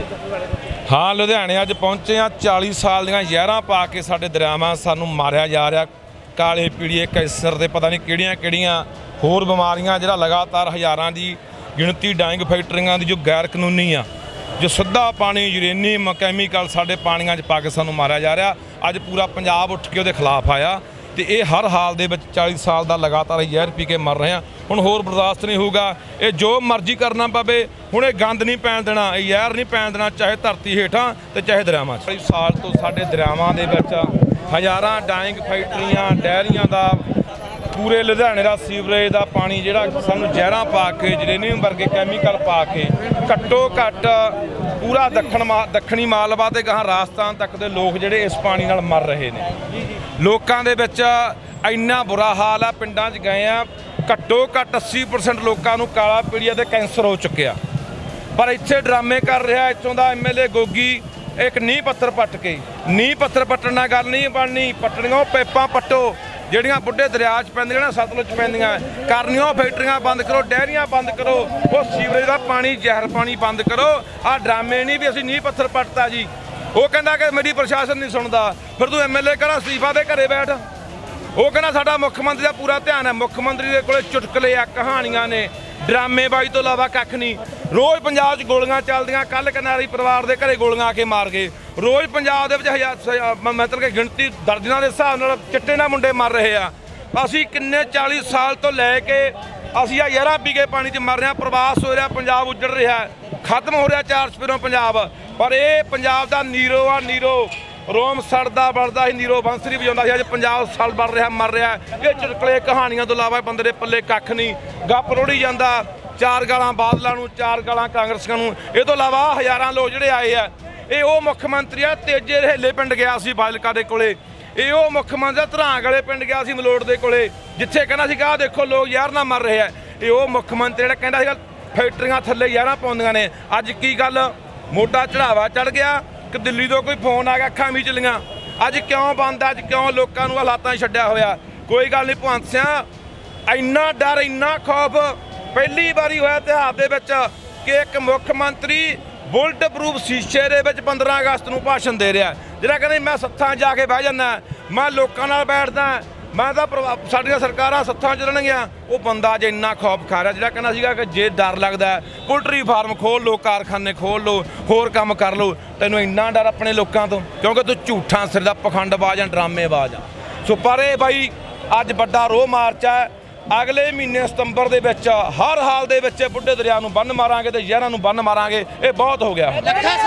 हाँ लुधियाने अज पहुंचे हाँ 40 साल दियां जहरां पा के साडे दरियावां सानू मारिया जा रहा। काले पीड़िए कैंसर ते पता नहीं किहड़ियां होर बीमारियां जिहड़ा लगातार हज़ारां की गिणती डाइंग फैक्ट्रियां दी जो गैर कानूनी आ जो सिद्धा पानी यूरेनियम कैमीकल साडे पानियां 'च पा के सानू मारिया जा रहा। अज पूरा पंजाब उठ के उहदे खिलाफ आया तो ये हर हाल दे विच 40 साल का लगातार जहर पी के मर रहे हैं। हुण होर बर्दाश्त नहीं होगा, ये जो मर्जी करना पवे। हुण ये गंद नहीं पैण देना, ये जहर नहीं पैण देना, चाहे धरती हेठां ते चाहे दरियावां। 40 साल तो साडे दरियावां दे विच हज़ारां डाइंग फैक्ट्रियां डेयरियां दा पूरे लुधियाने का सीवरेज का पानी जिहड़ा सानू जहरां पा के यूरेनियम वर्गे कैमीकल पा के घट्टो घट्ट पूरा दक्षिणी मालवा ते गਾਹਾਂ राजस्थान तक के लोग जिहड़े इस पानी नाल मर रहे ने। लोकां दे विच इन्ना बुरा हाल आ, पिंडां 'च गए आ, घट्टो घट्ट 80% लोकां नूं काला पीड़िया ते कैंसर हो चुक्या। पर इत्थे ड्रामे कर रहा इत्थों दा MLA गोगी। एक नींह पत्थर पट्ट के नींह पत्थर पट्टण नाल गल नहीं बननी, पट्टणियों पैपां पट्टो ਜਿਹੜੀਆਂ बुढ़े दरिया च पैंदियां ना सतलुज पैंदियां करनियों, फैक्ट्रियां बंद करो, डेयरियां बंद करो, वो सीवरेज का पानी जहर पानी बंद करो। आ ड्रामे नहीं भी असीं नींह पत्थर पट्टता जी। वो कहता कि मेरी प्रशासन नहीं सुनता, फिर तू MLA करा अस्तीफा दे घरे बैठ। वो कहना साडा मुख्यमंत्री का पूरा ध्यान है। मुख्यमंत्री के कोले चुटकले आ, कहानियां ने, ड्रामेबाजी तो इलावा कख नहीं। रोज़ पंजाब गोलियां चलदियां, कल कनारी परिवार के घरे गोलियां आके मार गए। रोज़ पंजाब दे विच मतलब कि गिणती दर्जनां दे हिसाब नाल चिट्टे नाल मुंडे मर रहे आ। असीं किन्ने 40 साल तो लैके असीं आ जहरां पी के पानी च मर रहे हैं। प्रवास हो रहा, पंजाब उजड़ रहा, खत्म हो रहा चार चफेरों पंजाब। पर ये पंजाब का नीरो आ, नीरो रोम सड़दा बढ़दा ही नीरो बंसरी बजाउंदा सी। अज पंजाब सड़ बढ़ रहा, मर रहा। ये चुटकले कहानियां तो इलावा बंदे दे पल्ले कख नहीं। गप रोड़ी जांदा, चार गालां बादलां नूं, चार गालां कांग्रेसियां नूं। इस तो इलावा हज़ारां लोग जिहड़े आए आ, ये वो मुख्यमंत्री आ तेजे रहेले पिंड गया सी फाजिलका दे कोले। ये वो मुख्यमंत्री धरांग वाले पिंड गया सी मलोड़ दे कोले, जिथे कहना सीगा देखो लोग जहर नाल मर रहे हैं। ये वो मुख्यमंत्री जिहड़ा कहंदा सीगा फैक्ट्रियां थल्ले जहरां पाउंदियां ने। अज की गल मोटा चढ़ावा चढ़ गया कि दिल्ली तो कोई फोन आ गया, अखां भी चलियां। अज क्यों बंद, अज क्यों लोगों को हालातां छड्डिया होया? कोई गल नहीं भगवंत सिंह, इन्ना डर इन्ना खौफ पहली बारी होया इतिहास दे विच कि एक मुख्यमंत्री बुलट प्रूफ शीशे दे विच 15 अगस्त नूं भाषण दे रहा, जिहड़ा कहंदा मैं सत्थां जाके बह जाना, मैं लोकां नाल बैठदा, मैं तो साडियां सरकारां सत्थां चलणगीਆਂ। वो बंदा अज इन्ना खौफ खा रहा, जिहड़ा कहना सीगा कि जे डर लगदा पोल्ट्री फार्म खोल लो, कारखाने खोल लो, होर काम कर लो। तैनूं इन्ना डर अपने लोकां तो क्योंकि तूं झूठां सिर दा पखंडबाज आ, ड्रामेबाज आ। सो पर ये बाई अज वड्डा रोह मार्च है। अगले महीने सितंबर दे विच हर हाल दे विच बुढ़े दरिया नूं बंन मारांगे ते जहरां नूं बंन मारांगे। ये बहुत हो गया।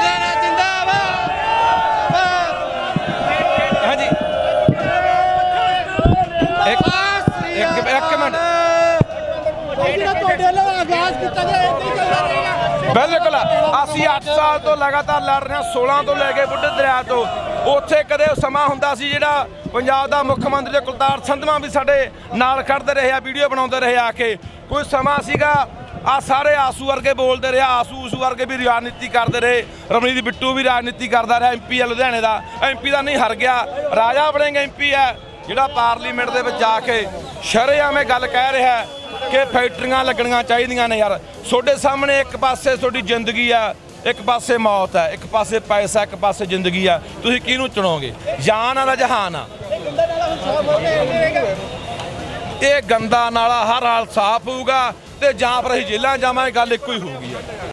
हाँ जी एक मिनट बिल्कुल असीं 8 साल तो लगातार लड़ रहे हैं, 16 तो लैके बुढ़े दरिया तो। उत्थे कदे समा हुंदा सी जिहड़ा पंजाब दा मुख्यमंत्री ते कुलतार संधवा भी साडे नाल खड़दे रहे, वीडियो बनाउंदे रहे आके। कोई समा सीगा आ सारे आसू वर्गे बोलते रहे, आसू वर्गे भी राजनीति करते रहे। रमनीत बिट्टू भी राजनीति करता रहा, MP है लुधियाने का, MP का नहीं हर गया, राजा बनेगा MP है जिहड़ा पार्लीमेंट दे विच जाके शरेआम गल कह रहा है कि फैक्ट्रियां लगणियां चाहिदियां ने। यार तुहाडे सामने एक पासे तुहाडी जिंदगी है, एक पासे मौत है, एक पासे पैसा, एक पासे जिंदगी है। तुसीं किहनूं चुनोगे? जान वाला जहान आ। ये गंदा नाला हर हाल साफ होਊਗਾ ते जां फिर असीं जेलां जावांगे, गल इक्को ही होਊगी।